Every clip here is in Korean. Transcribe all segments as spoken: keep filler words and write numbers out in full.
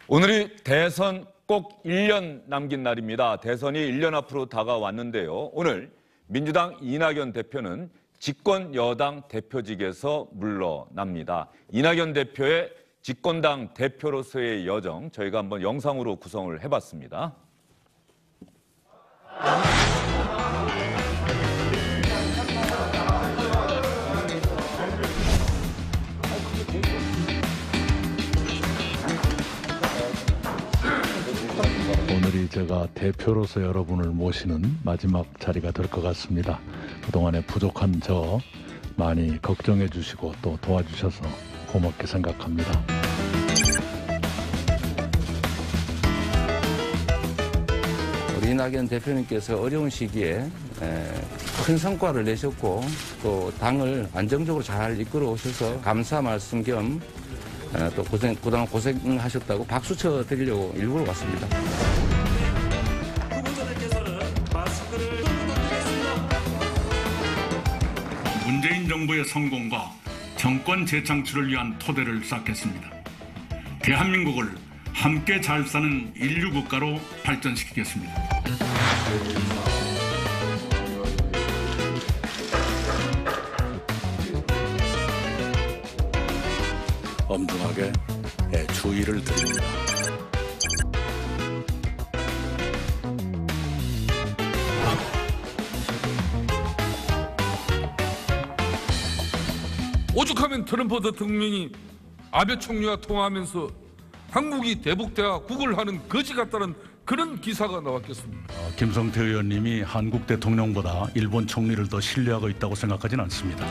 오늘이 대선 꼭 일 년 남긴 날입니다. 대선이 일 년 앞으로 다가왔는데요. 오늘 민주당 이낙연 대표는 집권 여당 대표직에서 물러납니다. 이낙연 대표의 집권당 대표로서의 여정, 저희가 한번 영상으로 구성을 해봤습니다. 오늘이 제가 대표로서 여러분을 모시는 마지막 자리가 될 것 같습니다. 그동안에 부족한 저 많이 걱정해 주시고 또 도와주셔서 고맙게 생각합니다. 우리 이낙연 대표님께서 어려운 시기에 큰 성과를 내셨고 또 당을 안정적으로 잘 이끌어 오셔서 감사 말씀 겸 또 고생, 그동안 고생하셨다고 박수 쳐 드리려고 일부러 왔습니다. 후보자들께서는 마스크를 던지겠습니다. 문재인 정부의 성공과 정권 재창출을 위한 토대를 쌓겠습니다. 대한민국을 함께 잘 사는 인류 국가로 발전시키겠습니다. 엄중하게 주의를 드립니다. 오죽하면 트럼프 대통령이 아베 총리와 통화하면서 한국이 대북대화 구걸하는 거지 같다는 그런 기사가 나왔겠습니다. 어, 김성태 의원님이 한국 대통령보다 일본 총리를 더 신뢰하고 있다고 생각하진 않습니다.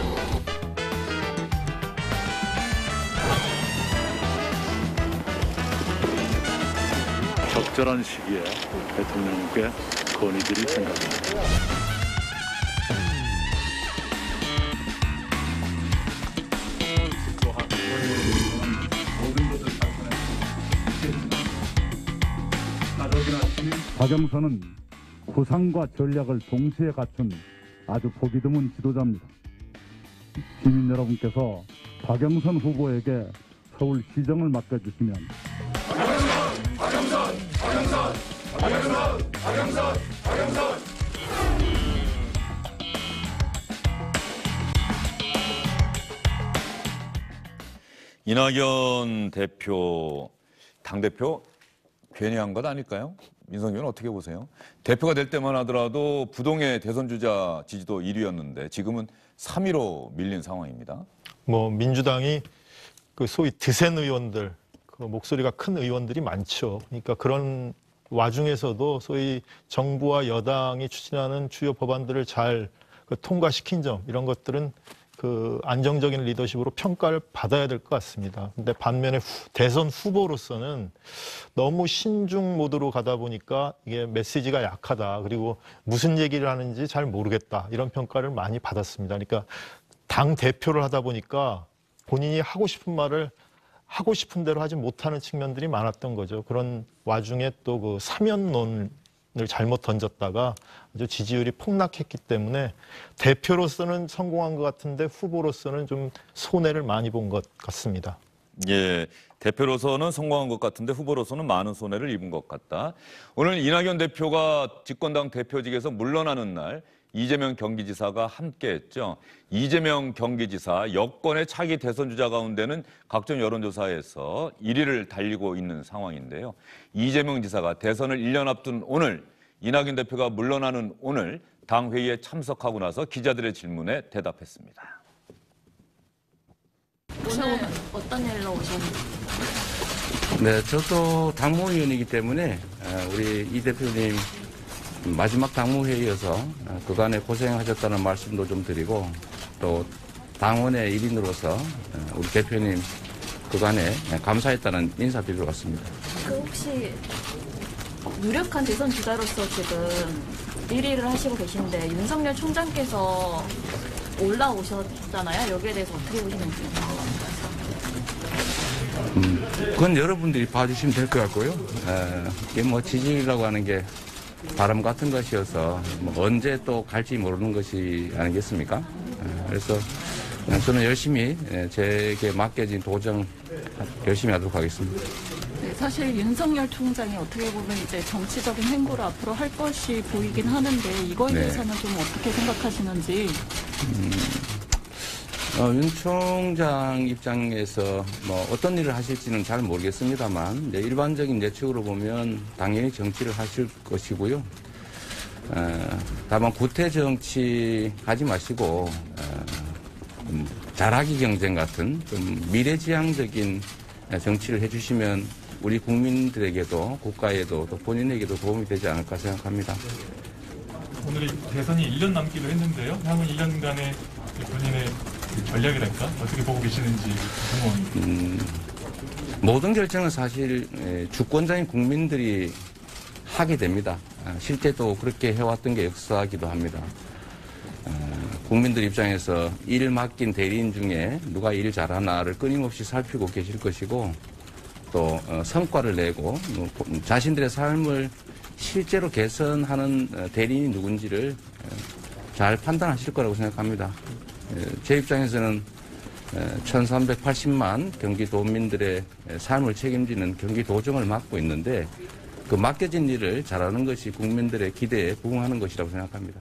적절한 시기에 대통령께 건의드릴 생각입니다. 박영선은 구상과 전략을 동시에 갖춘 아주 보기 드문 지도자입니다. 시민 여러분께서 박영선 후보에게 서울시정을 맡겨주시면 박영선! 박영선! 박영선! 박영선! 박영선! 박영선! 이낙연 대표, 당대표 괜히 한 것 아닐까요? 민석이 의원 어떻게 보세요? 대표가 될 때만 하더라도 부동의 대선 주자 지지도 일 위였는데 지금은 삼 위로 밀린 상황입니다. 뭐 민주당이 그 소위 드센 의원들, 그 목소리가 큰 의원들이 많죠. 그러니까 그런 와중에서도 소위 정부와 여당이 추진하는 주요 법안들을 잘 그 통과시킨 점, 이런 것들은 그 안정적인 리더십으로 평가를 받아야 될 것 같습니다. 근데 반면에 후, 대선 후보로서는 너무 신중 모드로 가다 보니까 이게 메시지가 약하다. 그리고 무슨 얘기를 하는지 잘 모르겠다. 이런 평가를 많이 받았습니다. 그러니까 당 대표를 하다 보니까 본인이 하고 싶은 말을 하고 싶은 대로 하지 못하는 측면들이 많았던 거죠. 그런 와중에 또 그 사면론을 잘못 던졌다가 아주 지지율이 폭락했기 때문에 대표로서는 성공한 것 같은데 후보로서는 좀 손해를 많이 본 것 같습니다. 예, 대표로서는 성공한 것 같은데 후보로서는 많은 손해를 입은 것 같다. 오늘 이낙연 대표가 집권당 대표직에서 물러나는 날 이재명 경기지사가 함께했죠. 이재명 경기지사 여권의 차기 대선 주자 가운데는 각종 여론조사에서 일 위를 달리고 있는 상황인데요. 이재명 지사가 대선을 일 년 앞둔 오늘 이낙연 대표가 물러나는 오늘 당 회의에 참석하고 나서 기자들의 질문에 대답했습니다. 오늘 어떤 일로 오셨는지? 네, 저도 당무위원이기 때문에 우리 이 대표님 마지막 당무회의여서 그간에 고생하셨다는 말씀도 좀 드리고 또 당원의 일인으로서 우리 대표님 그간에 감사했다는 인사드리러 왔습니다. 그 혹시 유력한 대선 주자로서 지금 일 위를 하시고 계신데 윤석열 총장께서 올라오셨잖아요. 여기에 대해서 어떻게 보시는지. 음, 그건 여러분들이 봐주시면 될 것 같고요. 에, 이게 뭐 지지율이라고 하는 게 바람 같은 것이어서 뭐 언제 또 갈지 모르는 것이 아니겠습니까? 그래서 저는 열심히 제게 맡겨진 도정 열심히 하도록 하겠습니다. 네, 사실 윤석열 총장이 어떻게 보면 이제 정치적인 행보를 앞으로 할 것이 보이긴 하는데 이거에 네. 대해서는 좀 어떻게 생각하시는지. 음, 어, 윤 총장 입장에서 뭐 어떤 일을 하실지는 잘 모르겠습니다만 이제 일반적인 예측으로 보면 당연히 정치를 하실 것이고요. 어, 다만 구태 정치 하지 마시고 어, 음, 잘하기 경쟁 같은 좀 미래지향적인 정치를 해주시면 우리 국민들에게도 국가에도 또 본인에게도 도움이 되지 않을까 생각합니다. 오늘이 대선이 일 년 남기도 했는데요. 향후 일 년간의 본인의 전략이랄까 어떻게 보고 계시는지 궁금합니다. 음, 모든 결정은 사실 주권자인 국민들이 하게 됩니다. 실제도 그렇게 해왔던 게 역사이기도 합니다. 국민들 입장에서 일 맡긴 대리인 중에 누가 일 잘하나를 끊임없이 살피고 계실 것이고 또 성과를 내고 자신들의 삶을 실제로 개선하는 대리인이 누군지를 잘 판단하실 거라고 생각합니다. 제 입장에서는 천삼백팔십만 경기도민들의 삶을 책임지는 경기도정을 맡고 있는데 그 맡겨진 일을 잘하는 것이 국민들의 기대에 부응하는 것이라고 생각합니다.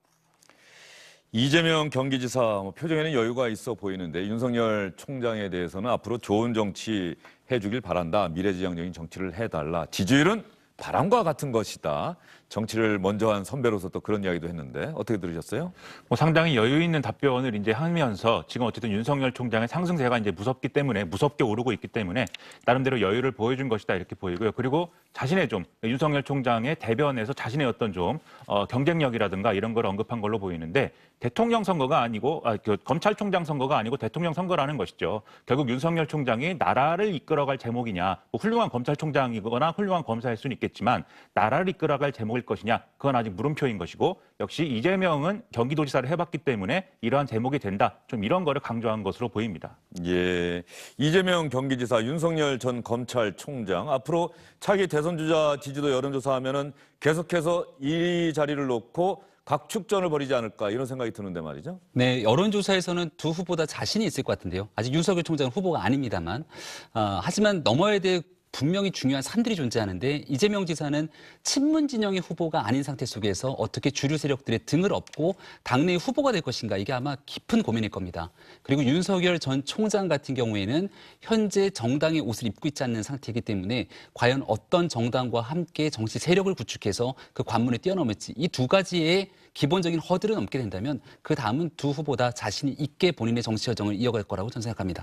이재명 경기지사 뭐 표정에는 여유가 있어 보이는데 윤석열 총장에 대해서는 앞으로 좋은 정치 해주길 바란다. 미래지향적인 정치를 해달라. 지지율은 바람과 같은 것이다. 정치를 먼저 한 선배로서 또 그런 이야기도 했는데 어떻게 들으셨어요? 뭐 상당히 여유 있는 답변을 이제 하면서 지금 어쨌든 윤석열 총장의 상승세가 이제 무섭기 때문에 무섭게 오르고 있기 때문에 나름대로 여유를 보여준 것이다 이렇게 보이고요. 그리고 자신의 좀 윤석열 총장의 대변에서 자신의 어떤 좀 어, 경쟁력이라든가 이런 걸 언급한 걸로 보이는데 대통령 선거가 아니고 아, 그 검찰총장 선거가 아니고 대통령 선거라는 것이죠. 결국 윤석열 총장이 나라를 이끌어갈 제목이냐, 뭐 훌륭한 검찰총장이거나 훌륭한 검사일 수는 있겠지만 나라를 이끌어갈 제목일 것이냐, 그건 아직 물음표인 것이고 역시 이재명은 경기도지사를 해봤기 때문에 이러한 제목이 된다. 좀 이런 거를 강조한 것으로 보입니다. 예, 이재명 경기지사, 윤석열 전 검찰총장 앞으로 차기 대선 주자 지지도 여론조사하면은 계속해서 이 자리를 놓고 각축전을 벌이지 않을까 이런 생각이 드는데 말이죠. 네, 여론조사에서는 두 후보 다 자신이 있을 것 같은데요. 아직 윤석열 총장은 후보가 아닙니다만. 어, 하지만 넘어야 될 분명히 중요한 산들이 존재하는데 이재명 지사는 친문 진영의 후보가 아닌 상태 속에서 어떻게 주류 세력들의 등을 업고 당내의 후보가 될 것인가 이게 아마 깊은 고민일 겁니다. 그리고 윤석열 전 총장 같은 경우에는 현재 정당의 옷을 입고 있지 않는 상태이기 때문에 과연 어떤 정당과 함께 정치 세력을 구축해서 그 관문에 뛰어넘을지 이 두 가지의 기본적인 허들을 넘게 된다면 그 다음은 두 후보 다 자신이 있게 본인의 정치 여정을 이어갈 거라고 저는 생각합니다.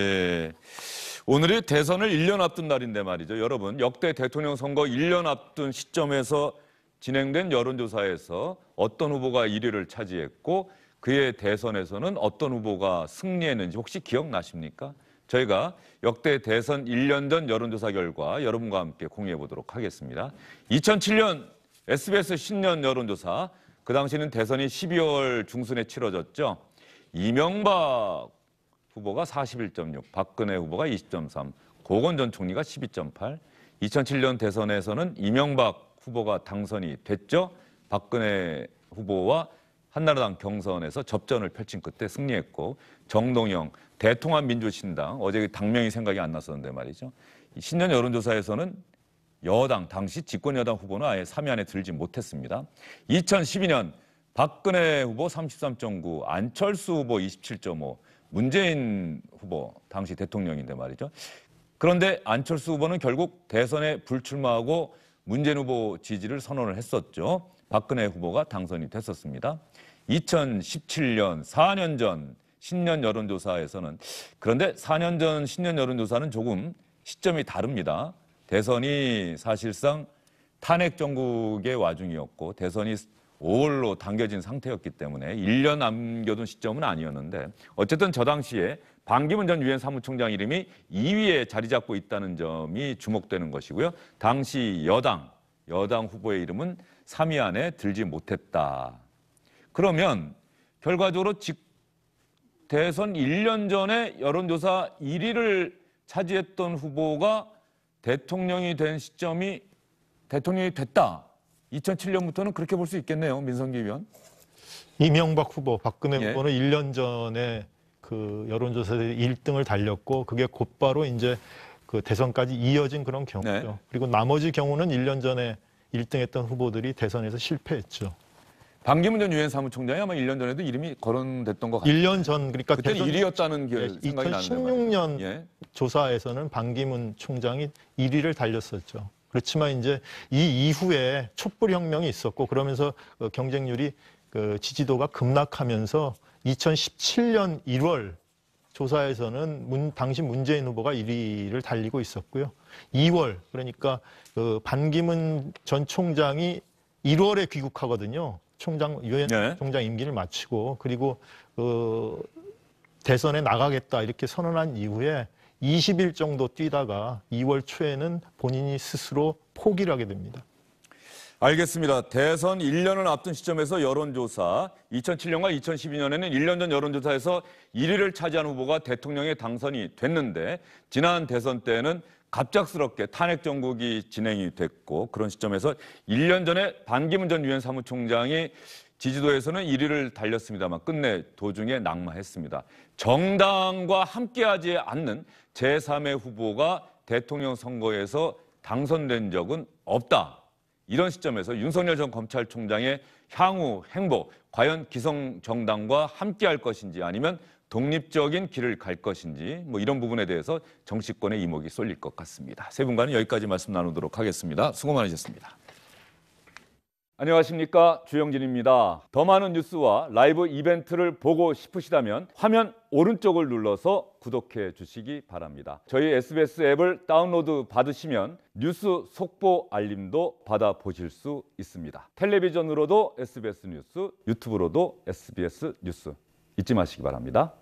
예. 오늘이 대선을 일 년 앞둔 날인데 말이죠. 여러분, 역대 대통령 선거 일 년 앞둔 시점에서 진행된 여론조사에서 어떤 후보가 일 위를 차지했고 그의 대선에서는 어떤 후보가 승리했는지 혹시 기억나십니까? 저희가 역대 대선 일 년 전 여론조사 결과 여러분과 함께 공유해 보도록 하겠습니다. 이천칠 년 에스비에스 신년 여론조사, 그 당시는 대선이 십이월 중순에 치러졌죠. 이명박 후보가 사십일 점 육, 박근혜 후보가 이십 점 삼, 고건 전 총리가 십이 점 팔. 이천칠 년 대선에서는 이명박 후보가 당선이 됐죠. 박근혜 후보와 한나라당 경선에서 접전을 펼친 끝에 승리했고 정동영 대통합민주신당, 어제 당명이 생각이 안 났었는데 말이죠. 신년 여론조사에서는 여당, 당시 집권여당 후보는 아예 삼 위 안에 들지 못했습니다. 이천십이 년 박근혜 후보 삼십삼 점 구, 안철수 후보 이십칠 점 오, 문재인 후보, 당시 대통령인데 말이죠. 그런데 안철수 후보는 결국 대선에 불출마하고 문재인 후보 지지를 선언을 했었죠. 박근혜 후보가 당선이 됐었습니다. 이천십칠 년, 사 년 전 신년 여론조사에서는, 그런데 사 년 전 신년 여론조사는 조금 시점이 다릅니다. 대선이 사실상 탄핵 정국의 와중이었고 대선이 오월로 당겨진 상태였기 때문에 일 년 남겨둔 시점은 아니었는데 어쨌든 저 당시에 반기문 전 유엔 사무총장 이름이 이 위에 자리 잡고 있다는 점이 주목되는 것이고요. 당시 여당, 여당 후보의 이름은 삼 위 안에 들지 못했다. 그러면 결과적으로 직 대선 일 년 전에 여론조사 일 위를 차지했던 후보가 대통령이 된 시점이 대통령이 됐다. 이천칠 년부터는 그렇게 볼 수 있겠네요. 민성기 의원. 이명박 후보, 박근혜 예. 후보는 일 년 전에 그 여론조사에서 일 등을 달렸고 그게 곧바로 이제 그 대선까지 이어진 그런 경우죠. 네. 그리고 나머지 경우는 일 년 전에 일 등 했던 후보들이 대선에서 실패했죠. 반기문 전 유엔 사무총장이 아마 일 년 전에도 이름이 거론됐던 것 같아요. 일 년 전 그러니까 그때는 일 위였다는 게 예, 생각이 나는데 이천십육 년 예. 조사에서는 반기문 총장이 일 위를 달렸었죠. 그렇지만 이제 이 이후에 촛불혁명이 있었고 그러면서 그 경쟁률이 그 지지도가 급락하면서 이천십칠 년 일월 조사에서는 문, 당시 문재인 후보가 일 위를 달리고 있었고요. 이월 그러니까 그 반기문 전 총장이 일월에 귀국하거든요. 총장 유엔 네. 총장 임기를 마치고 그리고 그 대선에 나가겠다 이렇게 선언한 이후에 이십 일 정도 뛰다가 이월 초에는 본인이 스스로 포기를 하게 됩니다. 알겠습니다. 대선 일 년을 앞둔 시점에서 여론조사, 이천칠 년과 이천십이 년에는 일 년 전 여론조사에서 일 위를 차지한 후보가 대통령에 당선이 됐는데 지난 대선 때는 갑작스럽게 탄핵 정국이 진행이 됐고 그런 시점에서 일 년 전에 반기문 전 유엔 사무총장이 지지도에서는 일 위를 달렸습니다만 끝내 도중에 낙마했습니다. 정당과 함께하지 않는 제삼의 후보가 대통령 선거에서 당선된 적은 없다. 이런 시점에서 윤석열 전 검찰총장의 향후 행보, 과연 기성정당과 함께할 것인지 아니면 독립적인 길을 갈 것인지 뭐 이런 부분에 대해서 정치권의 이목이 쏠릴 것 같습니다. 세 분과는 여기까지 말씀 나누도록 하겠습니다. 수고 많으셨습니다. 안녕하십니까, 주영진입니다. 더 많은 뉴스와 라이브 이벤트를 보고 싶으시다면 화면 오른쪽을 눌러서 구독해 주시기 바랍니다. 저희 에스비에스 앱을 다운로드 받으시면 뉴스 속보 알림도 받아보실 수 있습니다. 텔레비전으로도 에스비에스 뉴스, 유튜브로도 에스비에스 뉴스 잊지 마시기 바랍니다.